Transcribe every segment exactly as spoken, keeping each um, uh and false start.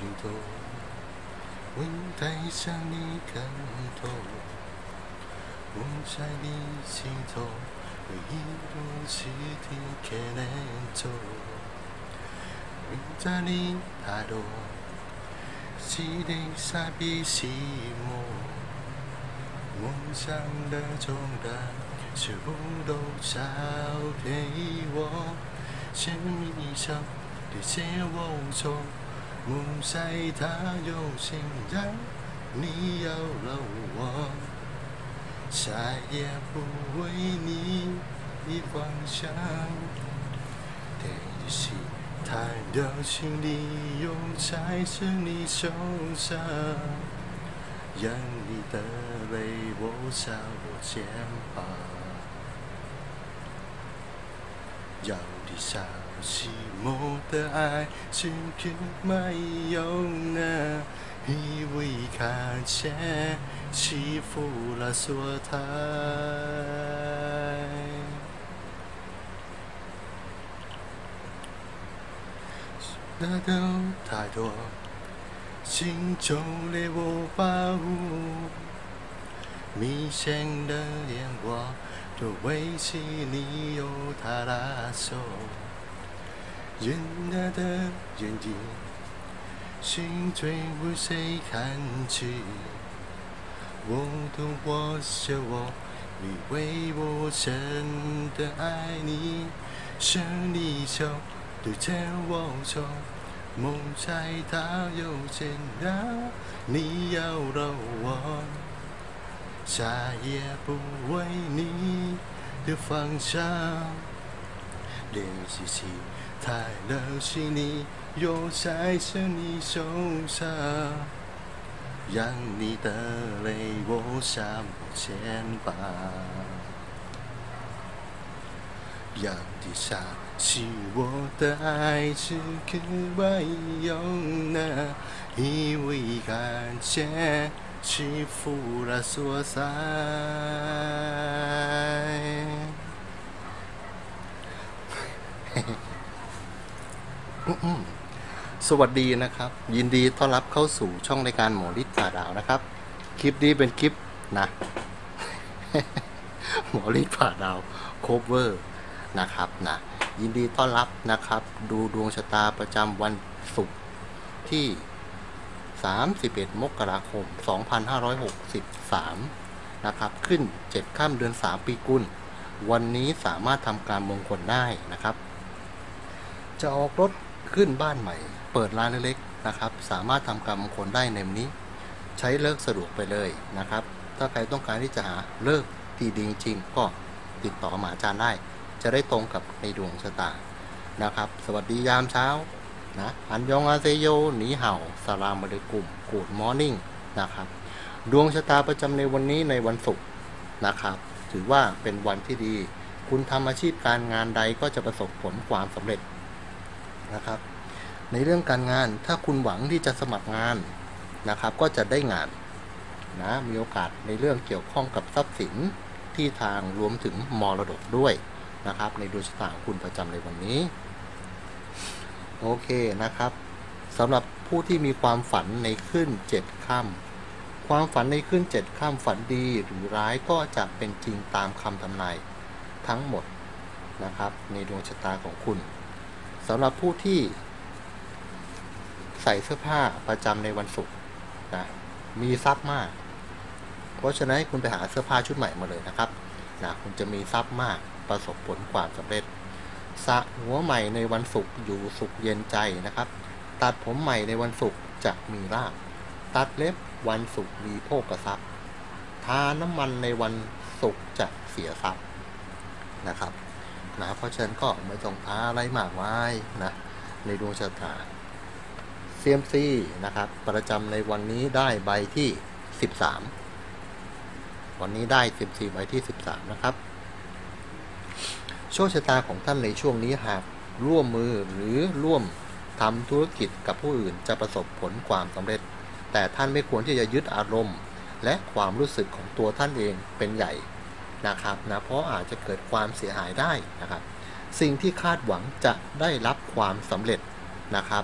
头，问台上你看透，我在你心头，回忆如此的可能走，问在你太多，是的傻逼寂寞，梦想的重担全部都交给我，生命上的些我错。梦在它有心让你有了我，再也不为你的方向。对的是太流行利用在是你手上，让你的泪落下我肩膀，要的消息我的爱是可没有呢，以为看见欺负了所太，那都太多，心中烈我保护，迷线的眼光都维系你有他拉手，人家的眼睛心最为谁看去，我懂我是我，你为我真的爱你，是你手对着我说，梦在它有限让你有了我，再也不为你的方向，练习起太流行你又在是你手上，让你的泪落下我肩膀，让地下是我的爱是可没有呢，因为感觉欺负了所在。สวัสดีนะครับยินดีต้อนรับเข้าสู่ช่องรายการหมอฤทธิ์ผ่าดาวนะครับคลิปนี้เป็นคลิปนะ หมอฤทธิ์ผ่าดาวโคเวอร์นะครับนะยินดีต้อนรับนะครับดูดวงชะตาประจำวันศุกร์ที่สามสิบเอ็ดมกราคมสองพันห้าร้อยหกสิบสามนะครับขึ้นเจ็ดค่ำเดือนสามปีกุลวันนี้สามารถทำการมงคลได้นะครับจะออกรถขึ้นบ้านใหม่เปิดร้านเล็กๆนะครับสามารถทำการมงคลได้ในวันนี้ใช้เลิกสะดวกไปเลยนะครับถ้าใครต้องการที่จะหาเลิกที่ดีจริงก็ติดต่อมาอาจารย์ได้จะได้ตรงกับในดวงชะตานะครับสวัสดียามเช้านะอันยองอาเซโยหนีเห่าสลามอะลัยกุมกูดมอร์นิ่งนะครับดวงชะตาประจำในวันนี้ในวันศุกร์นะครับถือว่าเป็นวันที่ดีคุณทำอาชีพการงานใดก็จะประสบผลความสำเร็จนะครับในเรื่องการงานถ้าคุณหวังที่จะสมัครงานนะครับก็จะได้งานนะมีโอกาสในเรื่องเกี่ยวข้องกับทรัพย์สินที่ทางรวมถึงมรดกด้วยนะครับในดวงชะตาของคุณประจำในวันนี้โอเคนะครับสำหรับผู้ที่มีความฝันในขึ้นเจ็ดค่ำความฝันในขึ้นเจ็ดค่ำฝันดีหรือร้ายก็จะเป็นจริงตามคำทำนายทั้งหมดนะครับในดวงชะตาของคุณสำหรับผู้ที่ใส่เสื้อผ้าประจำในวันศุกร์นะมีทรัพย์มากเพราะฉะนั้นคุณไปหาเสื้อผ้าชุดใหม่มาเลยนะครับนะคุณจะมีทรัพย์มากประสบผลความสำเร็จสระหัวใหม่ในวันศุกร์อยู่สุขเย็นใจนะครับตัดผมใหม่ในวันศุกร์จะมีลาภตัดเล็บวันศุกร์มีโภคทรัพย์ทาน้ำมันในวันศุกร์จะเสียทรัพย์นะครับนะเพราะฉะนั้นก็ไม่ต้องทาอะไรมากมายนะในดวงชะตาเซียมซีนะครับประจำในวันนี้ได้ใบที่สิบสามวันนี้ได้เซียมซีใบที่สิบสามนะครับโชคชะตาของท่านในช่วงนี้หากร่วมมือหรือร่วมทำธุรกิจกับผู้อื่นจะประสบผลความสำเร็จแต่ท่านไม่ควรที่จะยึดอารมณ์และความรู้สึกของตัวท่านเองเป็นใหญ่นะครับนะเพราะอาจจะเกิดความเสียหายได้นะครับสิ่งที่คาดหวังจะได้รับความสำเร็จนะครับ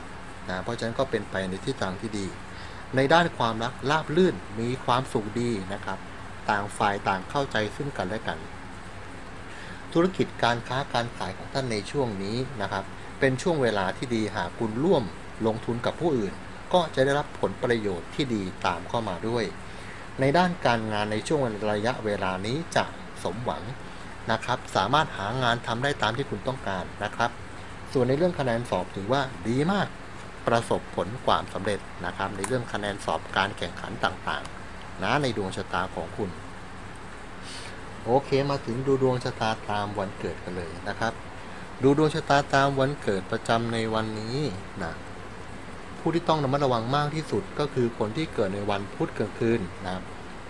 นะเพราะฉะนั้นก็เป็นไปในทิศทางที่ดีในด้านความรักราบรื่นมีความสุขดีนะครับต่างฝ่ายต่างเข้าใจซึ่งกันและกันธุรกิจการค้าการขายของท่านในช่วงนี้นะครับเป็นช่วงเวลาที่ดีหากคุณร่วมลงทุนกับผู้อื่นก็จะได้รับผลประโยชน์ที่ดีตามเข้ามาด้วยในด้านการงานในช่วงระยะเวลานี้จะสมหวังนะครับสามารถหางานทำได้ตามที่คุณต้องการนะครับส่วนในเรื่องคะแนนสอบถือว่าดีมากประสบผลความสำเร็จนะครับในเรื่องคะแนนสอบการแข่งขันต่างๆนะในดวงชะตาของคุณโอเคมาถึงดูดวงชะตาตามวันเกิดกันเลยนะครับดูดวงชะตาตามวันเกิดประจำในวันนี้นะผู้ที่ต้องระมัดระวังมากที่สุดก็คือคนที่เกิดในวันพุธกลางคืนนะครับ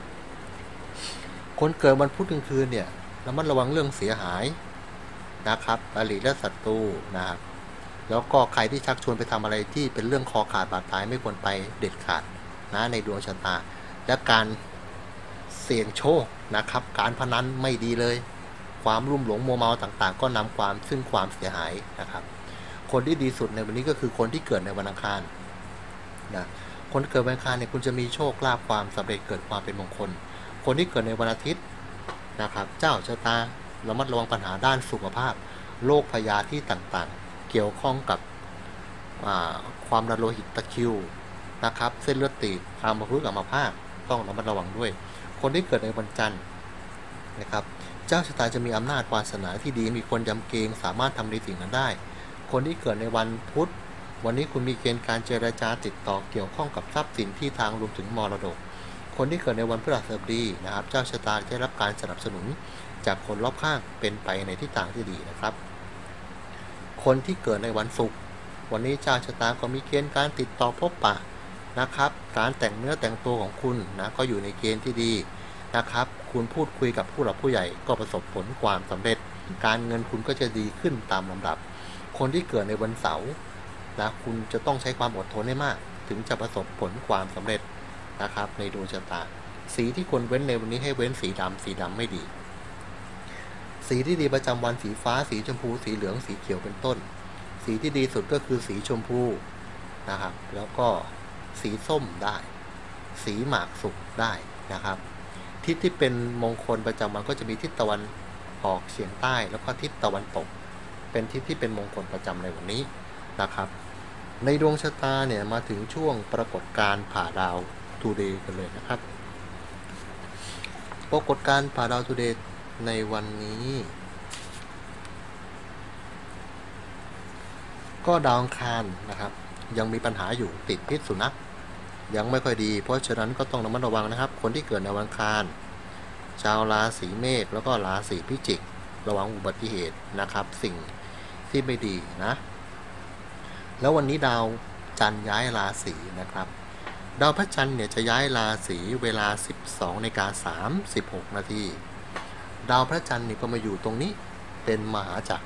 คนเกิดวันพุธกลางคืนเนี่ยระมัดระวังเรื่องเสียหายนะครับอริและศัตรูนะครับแล้วก็ใครที่ชักชวนไปทำอะไรที่เป็นเรื่องคอขาดบาดตายไม่ควรไปเด็ดขาดนะในดวงชะตาและการเสี่ยงโชคนะครับการพนันไม่ดีเลยความรุ่มหลงมัวเมาต่างๆก็นำความซึ่งความเสียหายนะครับคนที่ดีสุดในวันนี้ก็คือคนที่เกิดในวันอังคารนะคนที่เกิดวันอังคารเนี่ยคุณจะมีโชคลาภความสำเร็จเกิดความเป็นมงคลคนที่เกิดในวันอาทิตย์นะครับเจ้าชะตาระมัดระวังปัญหาด้านสุขภาพโรคพยาธิต่างๆเกี่ยวข้องกับความดันโลหิตตะคริวนะครับเส้นเลือดตีบอัมพฤกษ์อัมพาตต้องระมัดระวังด้วยคนที่เกิดในวันจันทร์นะครับเจ้าชะตาจะมีอำนาจวาสนาที่ดีมีคนยำเกรงสามารถทำในสิ่งนั้นได้คนที่เกิดในวันพุธวันนี้คุณมีเกณฑ์การเจรจาติดต่อเกี่ยวข้องกับทรัพย์สินที่ทางรวมถึงมรดกคนที่เกิดในวันพฤหัสบดีนะครับเจ้าชะตาได้รับการสนับสนุนจากคนรอบข้างเป็นไปในทิศทางที่ดีนะครับคนที่เกิดในวันศุกร์วันนี้เจ้าชะตาก็มีเกณฑ์การติดต่อพบปะนะครับการแต่งเนื้อแต่งตัวของคุณนะก็อยู่ในเกณฑ์ที่ดีนะครับคุณพูดคุยกับผู้หลักผู้ใหญ่ก็ประสบผลความสำเร็จการเงินคุณก็จะดีขึ้นตามลำดับคนที่เกิดในวันเสาร์นะคุณจะต้องใช้ความอดทนให้มากถึงจะประสบผลความสำเร็จนะครับในดวงชะตาสีที่ควรเว้นในวันนี้ให้เว้นสีดำสีดำไม่ดีสีที่ดีประจำวันสีฟ้าสีชมพูสีเหลืองสีเขียวเป็นต้นสีที่ดีสุดก็คือสีชมพูนะครับแล้วก็สีส้มได้สีหมากสุกได้นะครับทิศที่เป็นมงคลประจำวันก็จะมีทิศตะวันออกเฉียงใต้แล้วก็ทิศตะวันตกเป็นทิศที่เป็นมงคลประจำในวันนี้นะครับในดวงชะตาเนี่ยมาถึงช่วงปรากฏการณ์ผ่าดาวทูเดย์กันเลยนะครับปรากฏการณ์ผ่าดาวทูเดย์ในวันนี้ก็ดาวอังคารนะครับยังมีปัญหาอยู่ติดพิษสุนัขยังไม่ค่อยดีเพราะฉะนั้นก็ต้องระมัดระวังนะครับคนที่เกิดในวันอังคารชาวราศีเมษแล้วก็ราศีพิจิกระวังอุบัติเหตุนะครับสิ่งที่ไม่ดีนะแล้ววันนี้ดาวจันทร์ย้ายราศีนะครับดาวพระจันทร์เนี่ยจะย้ายราศีเวลา สิบสองนาฬิกาสามสิบหกนาทีดาวพระจันทร์นี่ก็มาอยู่ตรงนี้เป็นมหาจักร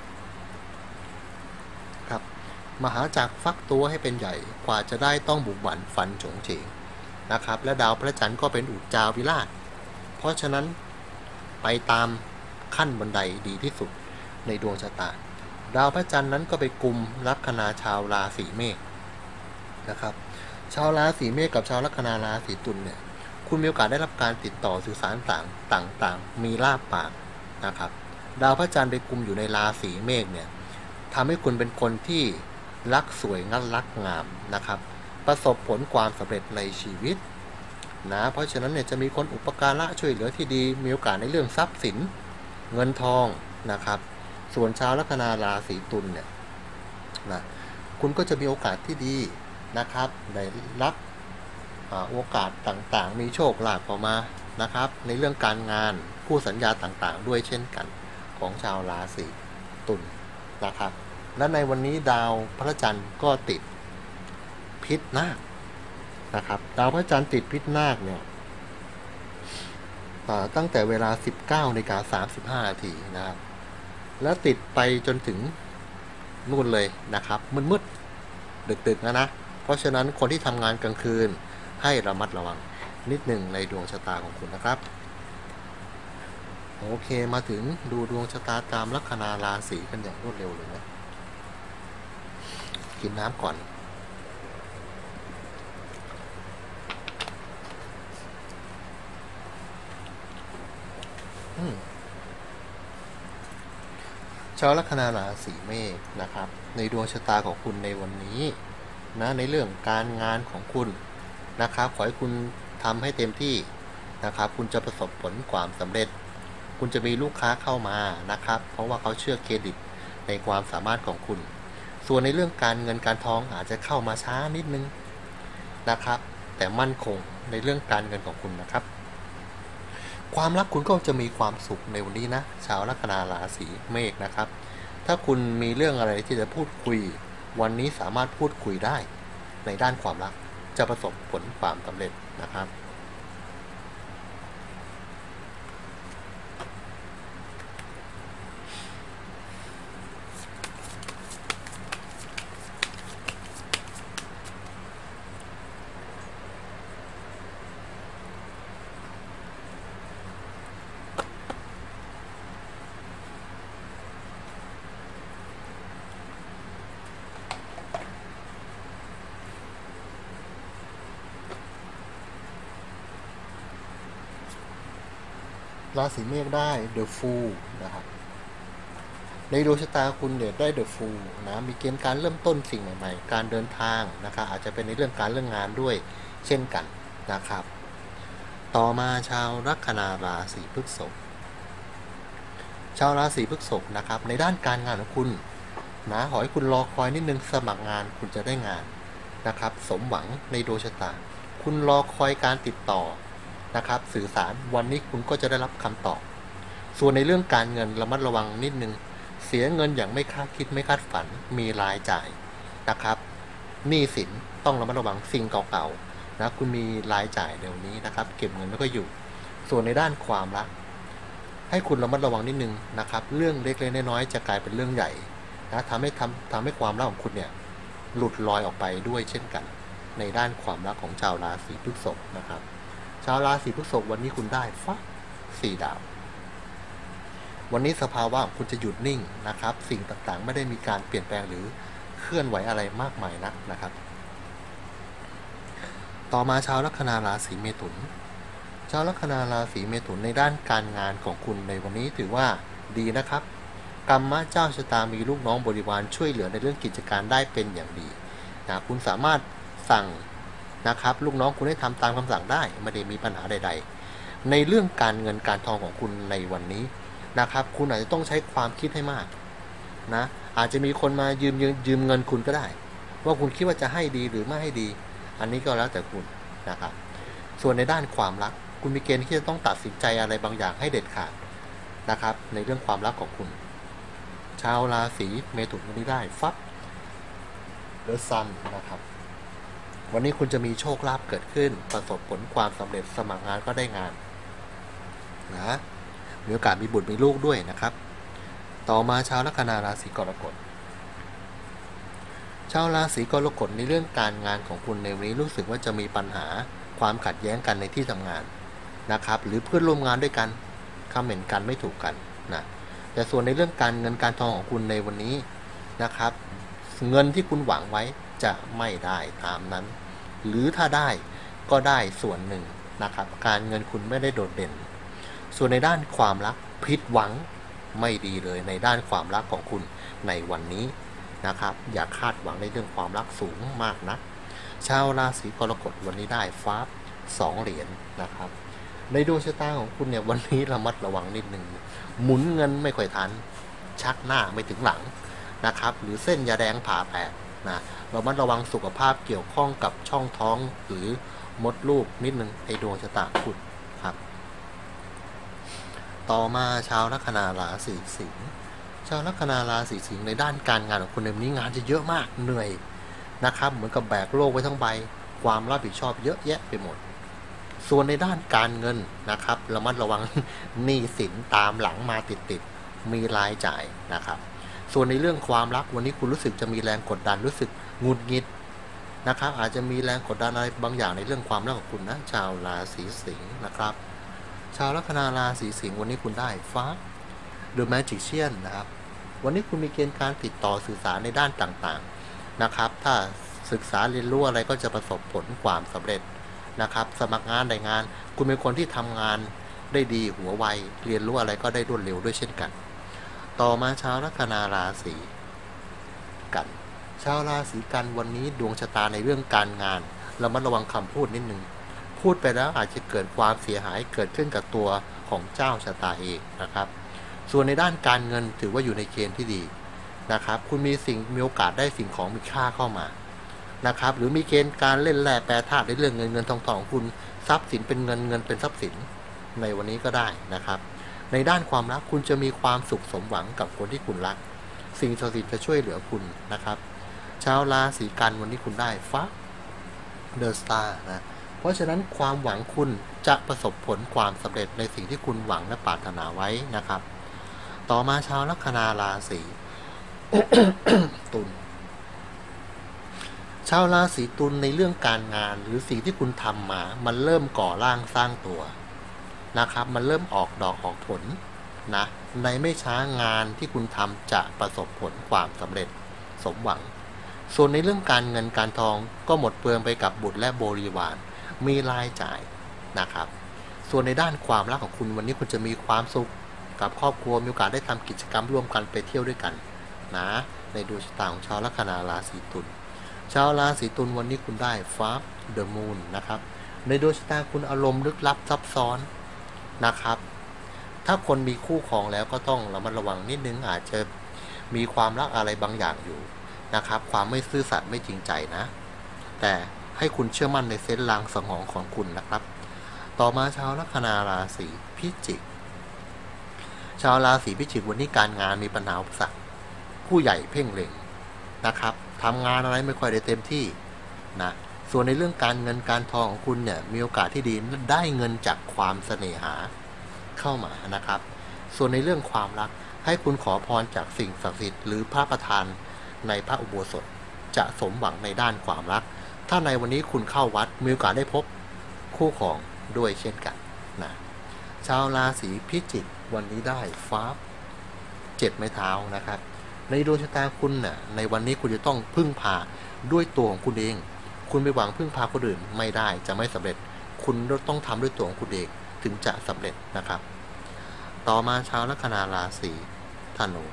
ครับมหาจักรฟักตัวให้เป็นใหญ่กว่าจะได้ต้องบุกบั่นฟันโฉงเฉงนะครับและดาวพระจันทร์ก็เป็นอุจจาวิราชเพราะฉะนั้นไปตามขั้นบันไดดีที่สุดในดวงชะตาดาวพระจันทร์นั้นก็ไปกุมลัคนาชาวราศีเมษนะครับชาวราศีเมษกับชาวลัคนาราศีตุลเนี่ยคุณมีโอกาสได้รับการติดต่อสื่อสารต่างต่างๆมีลาภปากนะครับดาวพระจันทร์ไปกุมอยู่ในราศีเมษเนี่ยทำให้คุณเป็นคนที่รักสวยงามรักงามนะครับประสบผลความสำเร็จในชีวิตนะเพราะฉะนั้นเนี่ยจะมีคนอุปการะช่วยเหลือที่ดีมีโอกาสในเรื่องทรัพย์สินเงินทองนะครับส่วนชาวลัคนาราศีตุลเนี่ยนะคุณก็จะมีโอกาสที่ดีนะครับได้รับโอกาสต่างๆมีโชคลาภเข้ามานะครับในเรื่องการงานคู่สัญญาต่างๆด้วยเช่นกันของชาวราศีตุลนะครับและในวันนี้ดาวพระจันทร์ก็ติดพิษนาคนะครับดาวพระจันทร์ติดพิษนาคเนี่ยตั้งแต่เวลา สิบเก้านาฬิกาสามสิบห้านาทีนะครับแล้วติดไปจนถึงนู่นเลยนะครับมืดๆดึกๆนะนะเพราะฉะนั้นคนที่ทำงานกลางคืนให้ระมัดระวังนิดหนึ่งในดวงชะตาของคุณนะครับโอเคมาถึงดูดวงชะตาตามลัคนาราศีกันอย่างรวดเร็วเลยนะกินน้ำก่อนชาวลัคนาราศีเมษนะครับในดวงชะตาของคุณในวันนี้นะในเรื่องการงานของคุณนะครับขอให้คุณทำให้เต็มที่นะครับคุณจะประสบผลความสำเร็จคุณจะมีลูกค้าเข้ามานะครับเพราะว่าเขาเชื่อเครดิตในความสามารถของคุณส่วนในเรื่องการเงินการทองอาจจะเข้ามาช้านิดนึงนะครับแต่มั่นคงในเรื่องการเงินของคุณนะครับความรักคุณก็จะมีความสุขในวันนี้นะชาวลัคนาราศีเมษนะครับถ้าคุณมีเรื่องอะไรที่จะพูดคุยวันนี้สามารถพูดคุยได้ในด้านความรักจะประสบผลความสำเร็จนะครับราศีเมษได้ The Fool นะครับในดวงชะตาคุณเนี่ยได้ The Fool นะมีเกณฑ์การเริ่มต้นสิ่งใหม่ๆการเดินทางนะครับอาจจะเป็นในเรื่องการเรื่องงานด้วยเช่นกันนะครับต่อมาชาวลัคนาราศีพฤษภชาวราศีพฤษภนะครับในด้านการงานของคุณนะขอให้คุณรอคอยนิดนึงสมัครงานคุณจะได้งานนะครับสมหวังในดวงชะตาคุณรอคอยการติดต่อนะครับสื่อสารวันนี้คุณก็จะได้รับคำตอบส่วนในเรื่องการเงินระมัดระวังนิดนึงเสียเงินอย่างไม่คาดคิดไม่คาดฝันมีรายจ่ายนะครับหนี้สินต้องระมัดระวังสิ่งเก่าๆนะคุณมีรายจ่ายเดี๋ยวนี้นะครับเก็บเงินไม่ค่อยอยู่ส่วนในด้านความรักให้คุณระมัดระวังนิดนึงนะครับเรื่องเล็กๆน้อยๆจะกลายเป็นเรื่องใหญ่นะทำให้ทำทำให้ความรักของคุณเนี่ยหลุดลอยออกไปด้วยเช่นกันในด้านความรักของชาวราศีพฤษภนะครับชาวราศีพฤษภวันนี้คุณได้ฟ้าสี่ดาววันนี้สภาวะของคุณจะหยุดนิ่งนะครับสิ่งต่างๆไม่ได้มีการเปลี่ยนแปลงหรือเคลื่อนไหวอะไรมากมายนักนะครับต่อมาชาวลัคนาราศีเมถุนชาวลัคนาราศีเมถุนในด้านการงานของคุณในวันนี้ถือว่าดีนะครับกรรมะเจ้าชะตามีลูกน้องบริวารช่วยเหลือในเรื่องกิจการได้เป็นอย่างดีนะคุณสามารถสั่งนะครับลูกน้องคุณให้ทำตามคำสั่งได้ไม่ได้มีปัญหาใดๆในเรื่องการเงินการทองของคุณในวันนี้นะครับคุณอาจจะต้องใช้ความคิดให้มากนะอาจจะมีคนมายืมยืมยืมเงินคุณก็ได้ว่าคุณคิดว่าจะให้ดีหรือไม่ให้ดีอันนี้ก็แล้วแต่คุณนะครับส่วนในด้านความรักคุณมีเกณฑ์ที่จะต้องตัดสินใจอะไรบางอย่างให้เด็ดขาดนะครับในเรื่องความรักของคุณชาวราศีเมถุนวันนี้ได้ฟับเดอะซันนะครับวันนี้คุณจะมีโชคลาภเกิดขึ้นประสบผลความสำเร็จสมัครงานก็ได้งานนะมีโอกาสมีบุตรมีลูกด้วยนะครับต่อมาชาวลัคนาราศีกรกฎชาวราศีกรกฎในเรื่องการงานของคุณในวันนี้รู้สึกว่าจะมีปัญหาความขัดแย้งกันในที่ทำงานนะครับหรือเพื่อนร่วมงานด้วยกันคำเห็นกันไม่ถูกกันนะแต่ส่วนในเรื่องการเงินการทองของคุณในวันนี้นะครับเงินที่คุณหวังไว้จะไม่ได้ตามนั้นหรือถ้าได้ก็ได้ส่วนหนึ่งนะครับการเงินคุณไม่ได้โดดเด่นส่วนในด้านความรักผิดหวังไม่ดีเลยในด้านความรักของคุณในวันนี้นะครับอย่าคาดหวังในเรื่องความรักสูงมากนะชาวราศีกรกฎวันนี้ได้ฟ้าสองเหรียญนะครับในดวงชะตาของคุณเนี่ยวันนี้ระมัดระวังนิดนึงหมุนเงินไม่ค่อยทันชักหน้าไม่ถึงหลังนะครับหรือเส้นยาแดงผ่าแตกนะเรามัดระวังสุขภาพเกี่ยวข้องกับช่องท้องหรือมดลูกนิดนึงในดวงชะตาคุณครับต่อมาชาวลัคนาราศีสิงห์ชาวลัคนาราศีสิงห์ในด้านการงานของคุณในวันนี้งานจะเยอะมากเหนื่อยนะครับเหมือนกับแบกโลกไว้ทั้งใบความรับผิดชอบเยอะแยะไปหมดส่วนในด้านการเงินนะครับระมัดระวังหนี้สินตามหลังมาติดๆมีรายจ่ายนะครับส่วนในเรื่องความรักวันนี้คุณรู้สึกจะมีแรงกดดันรู้สึกหงุดหงิดนะครับอาจจะมีแรงกดดันอะไรบางอย่างในเรื่องความรักของคุณนะชาวราศีสิงห์นะครับชาวลัคนาราศีสิงห์วันนี้คุณได้ฟ้า The Magician นะครับวันนี้คุณมีเกณฑ์การติดต่อสื่อสารในด้านต่างๆนะครับถ้าศึกษาเรียนรู้อะไรก็จะประสบผลความสำเร็จนะครับสมัครงานได้งานคุณเป็นคนที่ทำงานได้ดีหัวไวเรียนรู้อะไรก็ได้รวดเร็วด้วยเช่นกันต่อมาชาวลัคนาราศีกันชาวราศีกันวันนี้ดวงชะตาในเรื่องการงานเรามาระวังคำพูดนิดนึงพูดไปแล้วอาจจะเกิดความเสียหายเกิดขึ้นกับตัวของเจ้าชะตาเองนะครับส่วนในด้านการเงินถือว่าอยู่ในเกณฑ์ที่ดีนะครับคุณมีสิ่งมีโอกาสได้สิ่งของมีค่าเข้ามานะครับหรือมีเกณฑ์การเล่นแร่แปรธาตุในเรื่องเงินเงินทองทองคุณทรัพย์สินเป็นเงินเงินเป็นทรัพย์สินในวันนี้ก็ได้นะครับในด้านความรักคุณจะมีความสุขสมหวังกับคนที่คุณรักสิ่งศักดิ์สิทธิ์จะช่วยเหลือคุณนะครับชาวราศีกันวันนี้คุณได้ฟ้าเดอะสตาร์นะเพราะฉะนั้นความหวังคุณจะประสบผลความสำเร็จในสิ่งที่คุณหวังและปรารถนาไว้นะครับต่อมาชาวลัคนาราศี ตุลชาวราศีตุลในเรื่องการงานหรือสิ่งที่คุณทำมามันเริ่มก่อร่างสร้างตัวนะครับมันเริ่มออกดอกออกผลนะในไม่ช้างานที่คุณทำจะประสบผลความสำเร็จสมหวังส่วนในเรื่องการเงินการทองก็หมดเปลืองไปกับบุตรและบริวารมีรายจ่ายนะครับส่วนในด้านความรักของคุณวันนี้คุณจะมีความสุขกับครอบครัวมีโอกาสได้ทำกิจกรรมร่วมกันไปเที่ยวด้วยกันนะในดวงชะตาของชาวลัคนาราศีตุลชาวราศีตุลวันนี้คุณได้ฟ้าเดอะมูนนะครับในดวงชะตาคุณอารมณ์ลึกลับซับซ้อนนะครับถ้าคนมีคู่ครองแล้วก็ต้องระมัดระวังนิดนึงอาจจะมีความรักอะไรบางอย่างอยู่นะครับความไม่ซื่อสัตย์ไม่จริงใจนะแต่ให้คุณเชื่อมั่นในเซนส์ลางสังหรณ์ของคุณนะครับต่อมาชาวลัคนาราศีพิจิกชาวราศีพิจิกวันนี้การงานมีปัญหาอุปสรรคผู้ใหญ่เพ่งเล็งนะครับทำงานอะไรไม่ค่อยได้เต็มที่นะส่วนในเรื่องการเงินการทองของคุณเนี่ยมีโอกาสที่ดีได้เงินจากความเสน่หาเข้ามานะครับส่วนในเรื่องความรักให้คุณขอพรจากสิ่งศักดิ์สิทธิ์หรือพระประธานในพระอุโบสถจะสมหวังในด้านความรักถ้าในวันนี้คุณเข้าวัดมีโอกาสได้พบคู่ครองด้วยเช่นกันนะชาวราศีพิจิกวันนี้ได้ฟ้าเจ็ดไม้เท้านะครับในดวงชะตาคุณน่ะในวันนี้คุณจะต้องพึ่งพาด้วยตัวของคุณเองคุณไปหวังพึ่งพาคนอื่นไม่ได้จะไม่สำเร็จคุณต้องทำด้วยตัวของคุณเองถึงจะสำเร็จนะครับต่อมาชาวลัคนาราศีธนู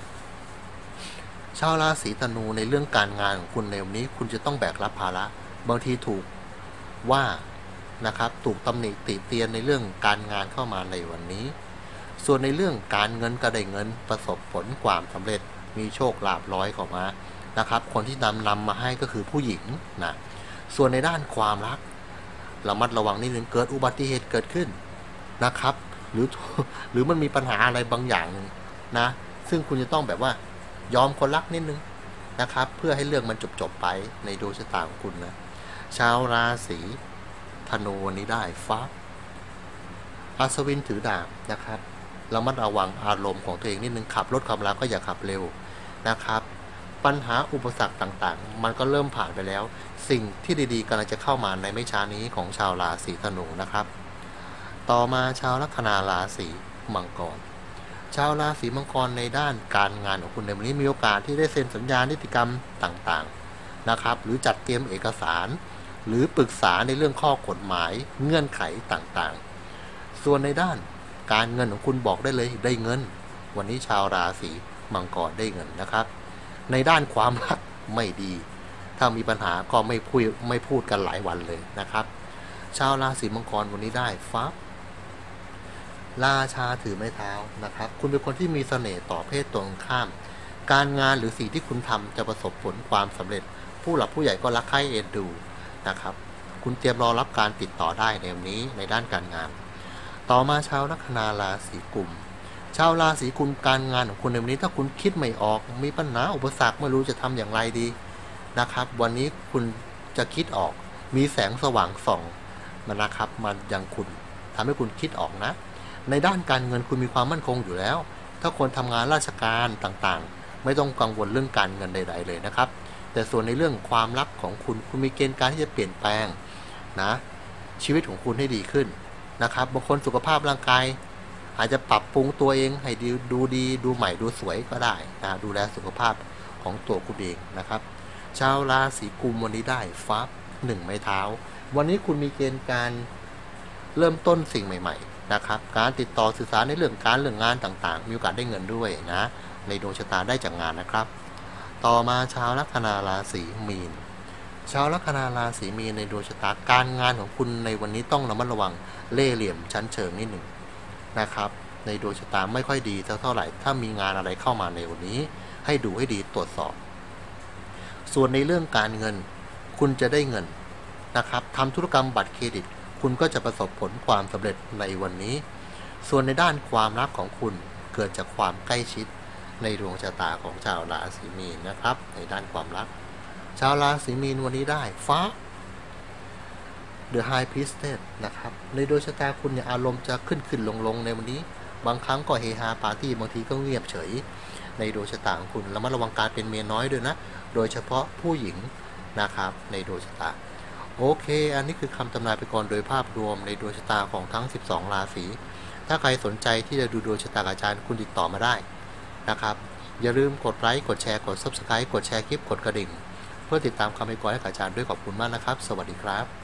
ชาวราศีธนูในเรื่องการงานของคุณในวันนี้คุณจะต้องแบกรับภาระบางทีถูกว่านะครับถูกตำหนิติเตียนในเรื่องการงานเข้ามาในวันนี้ส่วนในเรื่องการเงินก็ได้เงินประสบผลความสำเร็จมีโชคลาภร้อยเข้ามานะครับคนที่นำนำมาให้ก็คือผู้หญิงนะส่วนในด้านความรักระมัดระวังนิดนึงเกิดอุบัติเหตุเกิดขึ้นนะครับหรือหรือมันมีปัญหาอะไรบางอย่างนึงนะซึ่งคุณจะต้องแบบว่ายอมคนรักนิดนึงนะครับเพื่อให้เรื่องมันจบจบไปในดวงชะตาของคุณนะชาวราศีธนูวันนี้ได้ฟ้าอัศวินถือดาบนะครับเรามัดระวังอารมณ์ของตัวเองนิดนึงขับรถขับราก็อย่าขับเร็วนะครับปัญหาอุปสรรคต่างๆมันก็เริ่มผ่านไปแล้วสิ่งที่ดีๆกำลังจะเข้ามาในไม่ช้านี้ของชาวราศีธนูนะครับต่อมาชาวลัคนาราศีมังกรชาวราศีมังกรในด้านการงานของคุณในวันนี้มีโอกาสที่ได้เซ็นสัญญานิติกรรมต่างๆนะครับหรือจัดเตรียมเอกสารหรือปรึกษาในเรื่องข้อกฎหมายเงื่อนไขต่างๆส่วนในด้านการเงินของคุณบอกได้เลยได้เงินวันนี้ชาวราศีมังกรได้เงินนะครับในด้านความรักไม่ดีถ้ามีปัญหาก็ไม่พูดไม่พูดกันหลายวันเลยนะครับชาวราศีมังกรวันนี้ได้ฟ้าราชาถือไม้เท้านะครับคุณเป็นคนที่มีเสน่ห์ต่อเพศตรงข้ามการงานหรือสิ่งที่คุณทำจะประสบผลความสำเร็จผู้หลักผู้ใหญ่ก็รักใคร่เอ็นดูนะครับคุณเตรียมรอรับการติดต่อได้ในวันนี้ในด้านการงานต่อมาชาวลัคนาราศีกุมชาวราศีกุมการงานของคุณในวันนี้ถ้าคุณคิดไม่ออกมีปัญหาอุปสรรคไม่รู้จะทำอย่างไรดีนะครับวันนี้คุณจะคิดออกมีแสงสว่างส่องมานะครับมันยังคุณทำให้คุณคิดออกนะในด้านการเงินคุณมีความมั่นคงอยู่แล้วถ้าคนทำงานราชการต่างๆไม่ต้องกังวลเรื่องการเงินใดๆเลยนะครับแต่ส่วนในเรื่องความรักของคุณคุณมีเกณฑ์การที่จะเปลี่ยนแปลงนะชีวิตของคุณให้ดีขึ้นนะครับบางคนสุขภาพร่างกายอาจจะปรับปรุงตัวเองให้ดูดูดีดูใหม่ดูสวยก็ได้นะดูแลสุขภาพของตัวคุณเองนะครับชาวราศีกุมวันนี้ได้ฟ้าหนึ่งไม้เท้าวันนี้คุณมีเกณฑ์การเริ่มต้นสิ่งใหม่นะครับการติดต่อสื่อสารในเรื่องการเรื่องงานต่างๆมีโอกาสได้เงินด้วยนะในดวงชะตาได้จากงานนะครับต่อมาชาวลัคนาราศีมีนชาวลัคนาราศีมีนในดวงชะตาการงานของคุณในวันนี้ต้องระมัดระวังเล่ห์เหลี่ยมชั้นเชิงนิดหนึ่งนะครับในดวงชะตาไม่ค่อยดีเท่าไหร่ถ้ามีงานอะไรเข้ามาในวันนี้ให้ดูให้ดีตรวจสอบส่วนในเรื่องการเงินคุณจะได้เงินนะครับทำธุรกรรมบัตรเครดิตคุณก็จะประสบผลความสำเร็จในวันนี้ส่วนในด้านความรักของคุณเกิดจากความใกล้ชิดในดวงชะตาของชาวราศีมีนนะครับในด้านความรักชาวราศีมีนวันนี้ได้ฟ้า The High Priestess นะครับในดวงชะตาคุณเนี่ยอารมณ์จะขึ้นขึ้นลงลงในวันนี้บางครั้งก็เฮฮาปาร์ตี้บางทีก็เงียบเฉยในดวงชะตาของคุณระมัดระวังการเป็นเมียน้อยด้วยนะโดยเฉพาะผู้หญิงนะครับในดวงชะตาโอเคอันนี้คือคำทำนายไปก่อนโดยภาพรวมในดวงชะตาของทั้งสิบสองราศีถ้าใครสนใจที่จะดูดวงชะตาอาจารย์คุณติดต่อมาได้นะครับอย่าลืมกดไลค์กดแชร์กด ซับสไครบ์ กดแชร์คลิปกดกระดิ่งเพื่อติดตามคำให้ก่อนให้อาจารย์ด้วยขอบคุณมากนะครับสวัสดีครับ